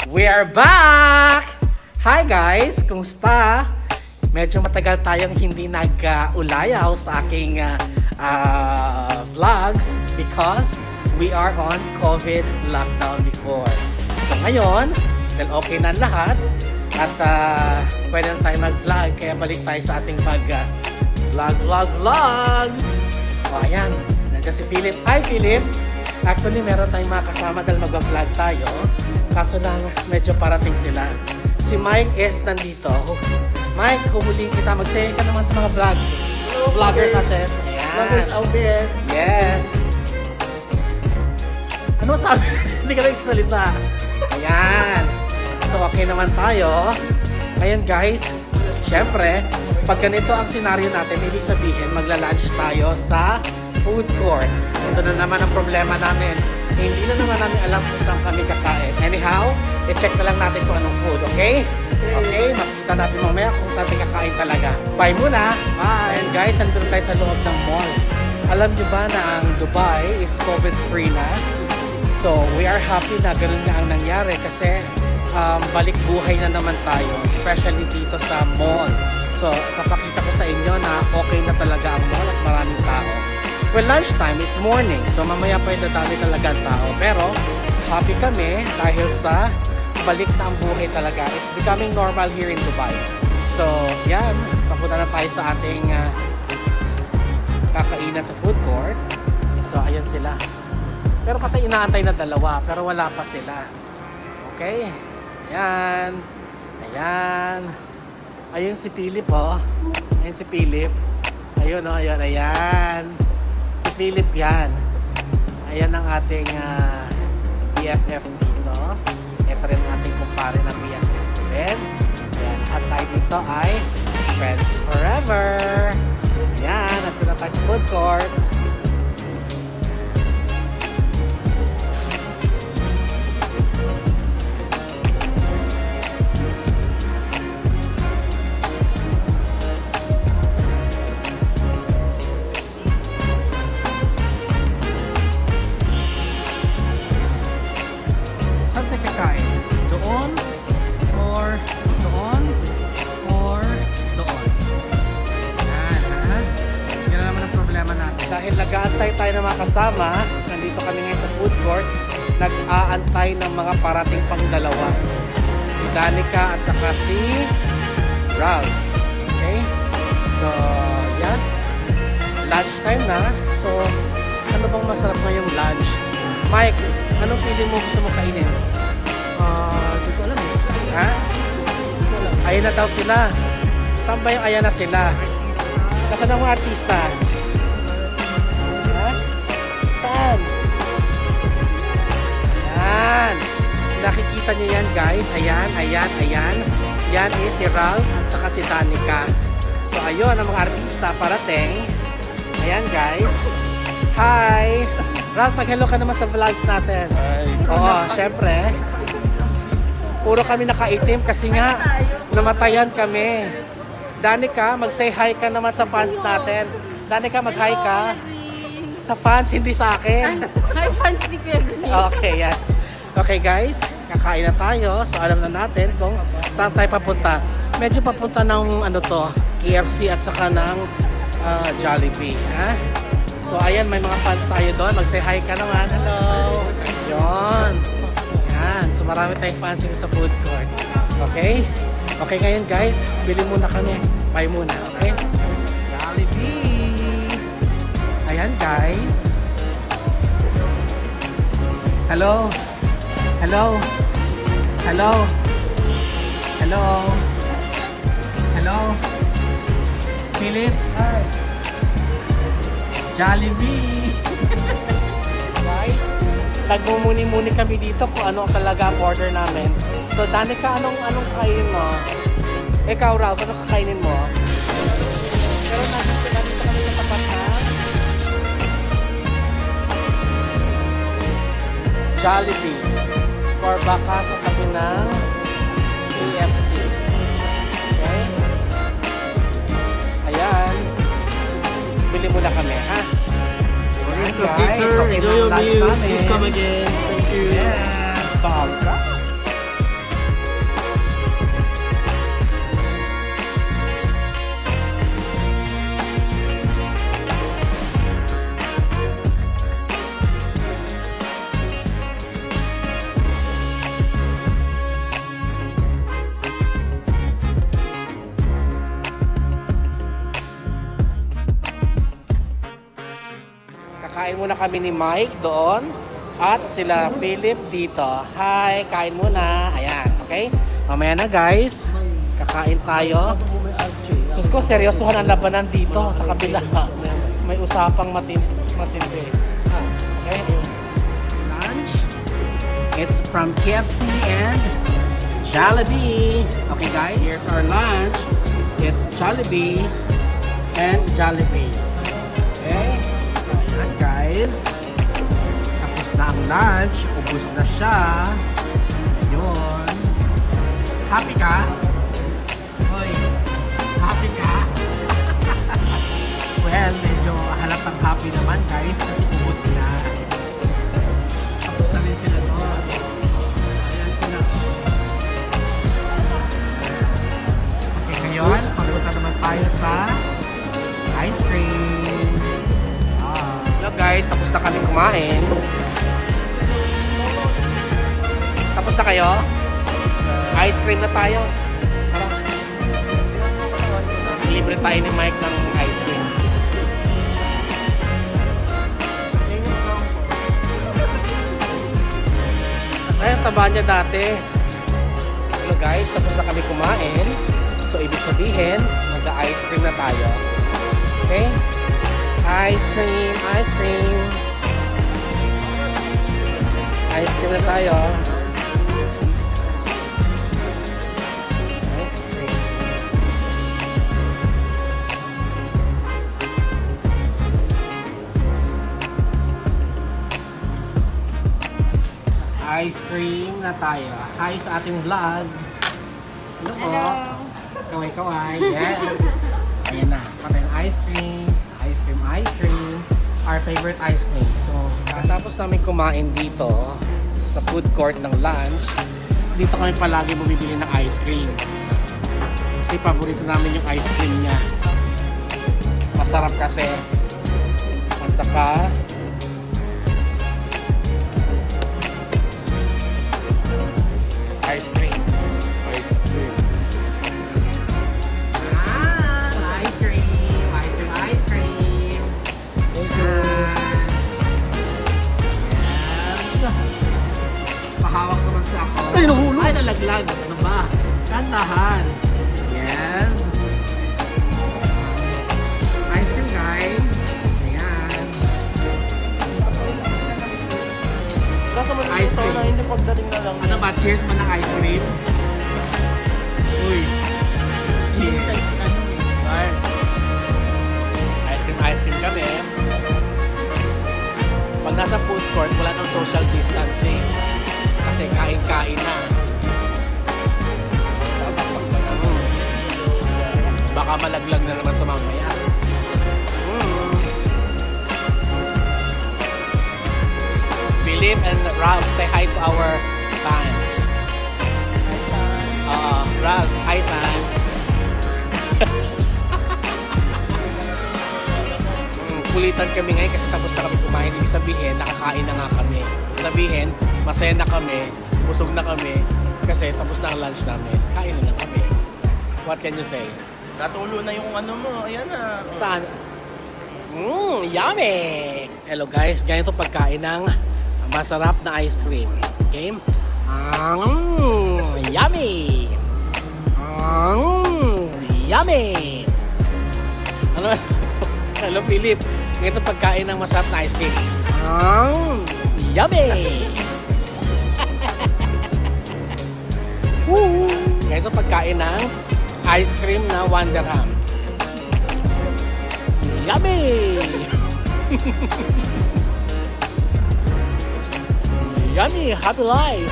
We are back! Hi guys! Kumusta? Medyo matagal tayong hindi nag-ulayaw sa aking vlogs because we are on COVID lockdown before. So ngayon, dahil okay na lahat at pwede na tayo mag-vlog, kaya balik tayo sa ating vlogs! O ayan, nandiyan si Philip. Hi Philip! Actually, meron tayong mga kasama dahil mag-vlog tayo. Kaso lang, medyo parating sila. Si Mike is nandito. Mike, huhuling kita. Mag-say ka naman sa mga vloggers natin. Ayan. Vloggers out there. Yes. Ano sabi? Hindi ka lang sasalita. Ayan. So, okay naman tayo. Ngayon guys, syempre, pag ganito ang senaryo natin, ibig sabihin, magla-lunch tayo sa food court. Ito na naman ang problema namin. Hindi na naman namin alam kung saan kami kakain. Anyhow, i-check na lang natin kung anong food, okay? Okay, makita natin mamaya kung saan tayo kakain talaga. Bye muna! Bye! And guys, nandito tayo sa loob ng mall. Alam nyo ba na ang Dubai is COVID-free na? So, we are happy na ganun nga ang nangyari kasi balik buhay na naman tayo, especially dito sa mall. So, papakita ko sa inyo na okay na talaga ang mall at maraming tao. Well, lunchtime, it's morning. So, mamaya pa yung dadali talaga ang tao. Pero, happy kami dahil sa balik na ang buhay talaga. It's becoming normal here in Dubai. So, yan. Papunta na tayo sa ating kakainan sa food court. So, ayan sila. Pero patay inaantay na dalawa. Pero wala pa sila. Okay? Ayan. Ayan. Ayun si Philip, oh. Ayun si Philip. Ayun, oh. Ayun, ayan. Philip yan. Ayan ang ating BFF dito. Ito rin ang ating kumpare ng BFF din. Ayan. At tayo dito ay Friends Forever. Ayan. At na tayo sa food court. Nag-aantay tayo ng mga kasama. Nandito kami ngayon sa food court. Nag-aantay ng mga parating pang dalawa. Si Danica at saka si Ralph. Okay? So, yan. Lunch time na. So, ano bang masarap ngayong lunch? Mike, anong feeling mo gusto mo kainin? Hindi ko alam eh. Ha? Hindi ko alam. Ayan na daw sila. Saan ba yung ayan na sila? Nasaan ang mga artista? Saan? Ayan. Nakikita niyo yan guys. Ayan, ayan, ayan. Yan is si Ralph at saka si Danica. So ayun ang mga artista parating. Ayan guys. Hi! Ralph, mag-hello ka naman sa vlogs natin. Hi. Oo, syempre. Puro kami nakaitim kasi nga namatayan kami. Danica, mag-say hi ka naman sa fans natin. Danica, mag-hi ka. Sa fans, hindi sa akin. Hi fans ni Kuya Guni. Okay, yes. Okay guys, kakain na tayo. So alam na natin kung saan tayo papunta. Medyo papunta ng ano to, KFC at saka ng Jollibee. Ha? So ayan, may mga fans tayo doon. Mag-say hi ka naman. Hello. Yun. Yan. So marami tayong fans sa food court. Okay? Okay ngayon guys, bili muna kami. Buy muna. Okay? Jollibee. Ayan guys. Hello. Hello. Hello. Hello. Hello. Philip. Hi. Jollibee. Guys, nagmumuni-muni kami dito kung ano talaga ang order namin. So Danica, anong kainin mo? Ikaw Ralph, anong kakainin mo? Pero nandito kami sa tapat na Jollibee or baka sa tabi ng KFC. Okay? Ayan. Bili muna kami, ha? Alright guys, okay na ang lunch namin. Please come again. Thank you. Yes. Sobra. Kain muna kami ni Mike doon at sila Philip dito. Hi, kain muna. Ayan, okay? Mamaya na guys, kakain tayo. Sus ko, seryosohan ang labanan dito sa kabila. May usapang matindi. Okay, lunch. It's from KFC and Jollibee. Okay guys, here's our lunch. It's Jollibee and Jollibee. Okay? Ayan guys. Tapos na ang lunch. Ubus na siya. Yun. Happy ka? Hoy. Happy ka? Well, medyo halatang happy naman guys kasi ubus na. Tapos na rin sila doon. Ayan sila. Okay, ngayon, pagpunta naman tayo sa ice cream. Hello guys, tapos na kami kumain. Tapos na kayo? Ice cream na tayo. Libre tayo ni Mike ng ice cream. Ay, ang taba niya dati. Hello guys, tapos na kami kumain. So, ibig sabihin, mag-ice cream na tayo. Okay? Ice cream, ice cream. Ice cream na tayo. Ice cream. Ice cream na tayo. Hi sa ating vlog. Hello po. Kaway-kaway. Yes. Ayan na. Patay ang ice cream. Ice cream, ice cream. Our favorite ice cream. So, tapos namin kumain dito sa food court ng lunch. Dito kami palagi bumibili ng ice cream. Kasi paborito namin yung ice cream niya. Masarap kasi. At saka, ice cream. Ice cream. Ice cream. Ice cream, ice cream. Thank you. Yes. Pahawak naman sa ako. Ay, nahulog. Ay, nalaglag. Ano ba? Kantahan. Yes. Ice cream, guys. Ayan. Ice cream. Hindi pagdating na lang. Ano ba? Cheers mo ng ice cream? Uy. Cheers. Ay. Ice cream kami. Pag nasa food court, wala nang social distancing. Kasi kain-kain na. Baka malaglag na naman ito mamaya. Philip and Ralph, say hi to our fans. Ralph, hi fans. Kulitan kami ngayon kasi tapos na kami kumain. Ibig sabihin, nakakain na nga kami. Ibig sabihin, masaya na kami, busog na kami, kasi tapos na ang lunch namin. Kain na lang kami. What can you say? Natulo na yung ano mo. Ayan na. Saan? Yummy! Hello guys, ganito pagkain ng masarap na ice cream. Okay? Yummy! Yummy! Ano mas? Hello Philip, ganito pagkain ng masarap na ice cream. Yummy! Ganito pagkain ng ice cream na Wonderham. Yummy! Yummy! Happy life!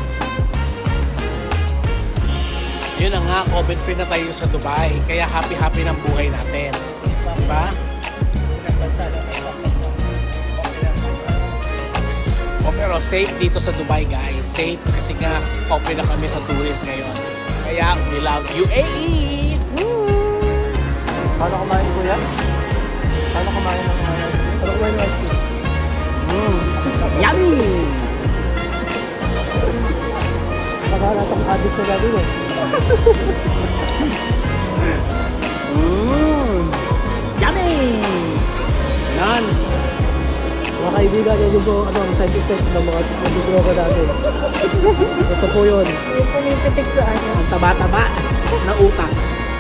Yun na nga, COVID-free na tayo sa Dubai. Kaya happy-happy ng buhay natin. Diba? O pero safe dito sa Dubai guys. Safe kasi nga open na kami sa tourist ngayon. Kaya we love UAE! Paano kumain ko yan? Paano kumain ng ice cream? Paano kumain ng ice cream? Yummy! Paghalatang habit ko lagi eh. Yummy! Yan! Mga kaibigan, yan yung po, side effect ng mga droga natin. Ito po yun. Yung pumipitik sa ano. Ang taba-taba na utak.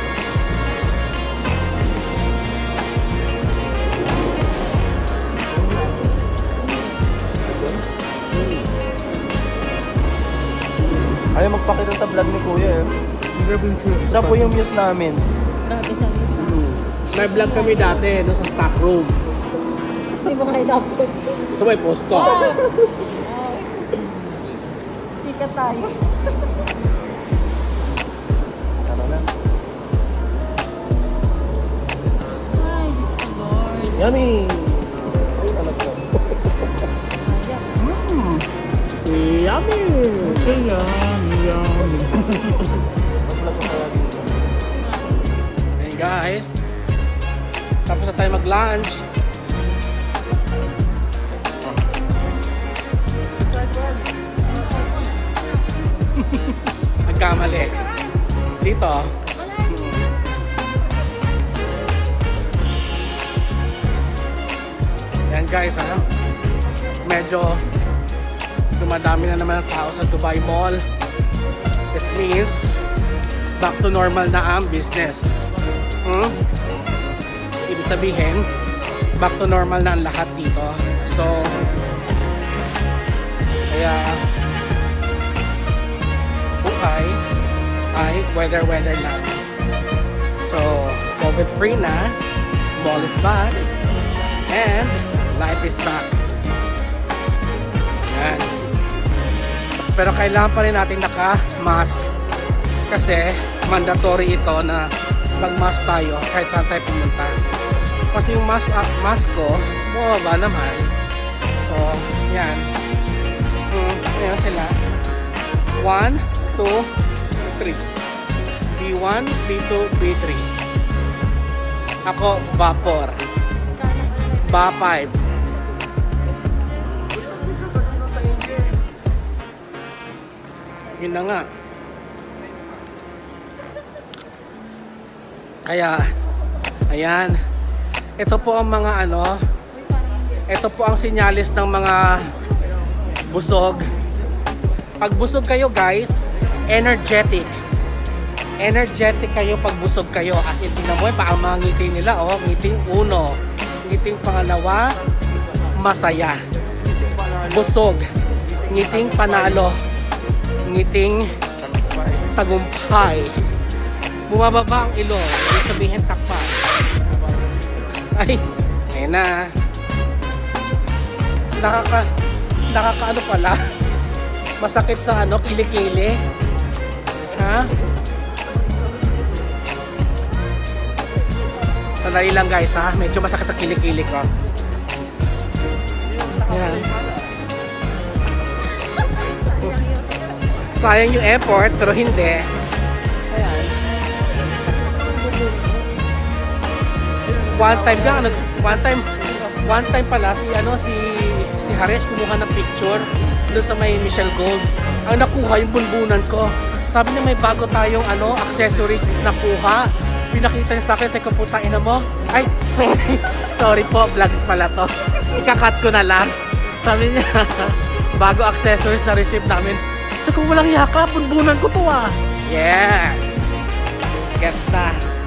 Ayaw magpakita sa vlog ni Kuya eh. Siya po yung muse namin. Grabe sa isa. May vlog kami dati doon sa stock room. Hindi mo kayo dapat. So may posto. Sikat tayo. Tara na. Ay, Diyos ko, Lord. Yummy! Ay, alam ko. Yummy! Hey guys, tapos na tayo mag-lunch. Nagkamali. Dito. Yan guys, ano? Medyo dumadami na naman ang tao sa Dubai Mall. It means back to normal na ang business. Ibig sabihin, back to normal na ang lahat dito. So, kaya buhay ay weather lang. So, COVID free na, mall is back, and life is back. Yan. Pero kailangan pa rin natin naka-mask kasi mandatory ito na mag-mask tayo kahit saan tayo pumunta. Kasi yung mask ko, bumaba naman. So, yan. Ayan sila. 1, 2, 3. B1, B2, B3. Ako, Vapor. Ba5. Yun na nga. Kaya, ayan. Ito po ang mga ano, ito po ang sinyalis ng mga busog. Pag busog kayo guys, energetic. Energetic kayo pag busog kayo. As in, tingnan mo pa ang mga ngiti nila. Oh, ngiting uno. Ngiting pangalawa, masaya. Busog. Ngiting panalo. Ngiting tagumpay. Bumababa ang ilong. Ibig sabihin takpan. Ay, ayun na. Nakakaano pala. Masakit sa ano, kilikili. Ha? Sandali lang guys ha. Medyo masakit sa kilikili ko. Ayan. Sayang yung effort, pero hindi. Ayan. One time pala si Haresh kumuha ng picture doon sa may Michelle Gold. Ang nakuha yung bunbunan ko. Sabi niya may bago tayong accessories nakuha. Pinakita niya sa akin, sabi ko putain na mo. Ay, sorry po, vlogs pala to. Ika-cut ko na lang. Sabi niya, bago accessories na receive namin. Sabi ko walang yaka, bunbunan ko to ah. Yes! Gets na.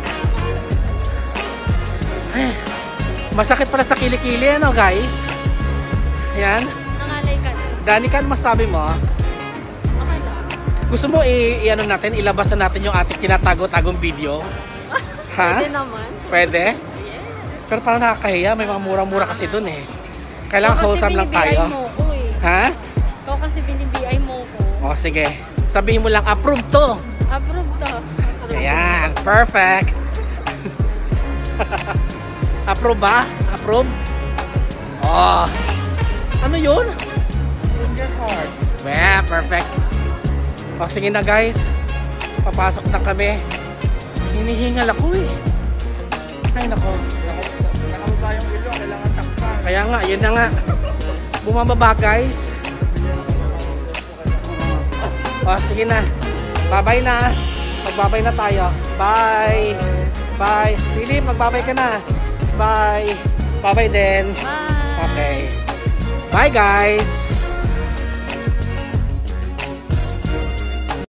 Ay, masakit pala sa kilikili guys. Ayan. Nangalay ka na. Danica, masabi mo? Okay lang. Gusto mo natin, ilabas na natin yung ating kinatago-tagong video? Ha? Pwede naman. Pwede? Yes. Pero parang nakakahiya, may mga mura-mura kasi dun eh. Kailangan wholesome lang tayo. Mo ko eh. Ha? Ikaw kasi binibiyay mo ko. O sige, sabihin mo lang, approve to! Approve to. Ayan, perfect! Approve ba? Approve? Oh! Ano yun? Finger heart. Yeah, perfect. O sige na guys, papasok na kami. Hinihingal ako eh. Ay nako. Nakababa yung ilong, kailangan takpan. Kaya nga, yun na nga. Bumababa guys. O sige na. Bye-bye na. Magbabay na tayo. Bye. Bye. Philip, magbabay ka na. Bye. Bye-bye din. Bye. Okay. Bye guys!